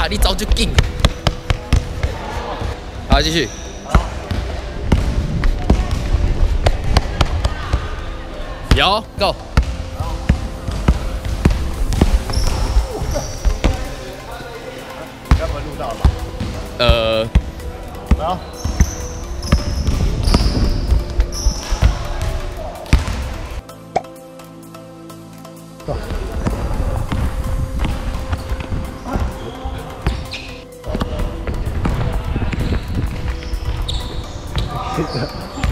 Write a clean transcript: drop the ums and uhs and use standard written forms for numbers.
啦，你走就紧。好，继续。有 ，Go。 该不会录到了吧？好。走。